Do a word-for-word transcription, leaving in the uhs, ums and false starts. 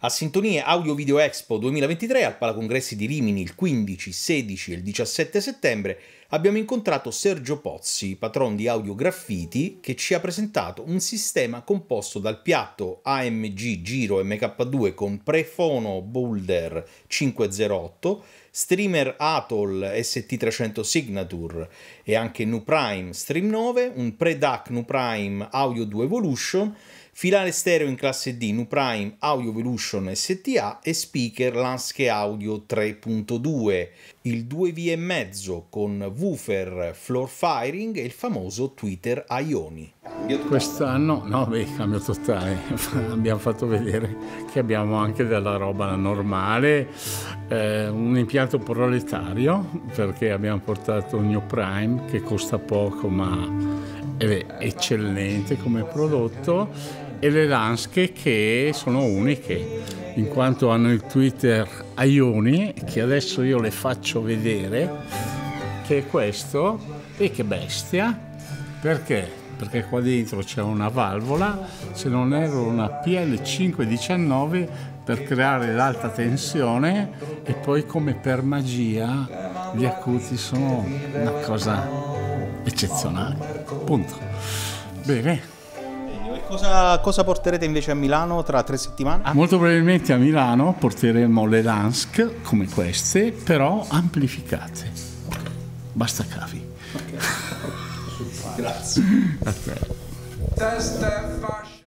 A Sintonie Audio Video Expo duemilaventitré al Palacongressi di Rimini il quindici, sedici e il diciassette settembre abbiamo incontrato Sergio Pozzi, patron di Audio Graffiti, che ci ha presentato un sistema composto dal piatto A M G Giro M K due con Prefono Boulder cinquecentootto, streamer Atoll S T trecento Signature e anche NuPrime Stream nove, un pre-D A C NuPrime Audio due Evolution, filare stereo in classe D NuPrime Audio Evolution S T A e speaker Lansky Audio tre punto due, il due V e mezzo con woofer floor firing e il famoso tweeter Ioni. Quest'anno, no, beh, cambio totale, abbiamo fatto vedere che abbiamo anche della roba normale, eh, un impianto proletario, perché abbiamo portato un NuPrime che costa poco ma è eccellente come prodotto, e le Lansky che sono uniche in quanto hanno il tweeter Ioni, che adesso io le faccio vedere, che è questo, e che bestia, perché? Perché qua dentro c'è una valvola, se non erro una P L cinquecentodiciannove per creare l'alta tensione, e poi come per magia gli acuti sono una cosa eccezionale, punto. Bene. E cosa, cosa porterete invece a Milano tra tre settimane? Ah, molto probabilmente a Milano porteremo le Lansky come queste, però amplificate. Basta cavi. Okay. Grazie. A te.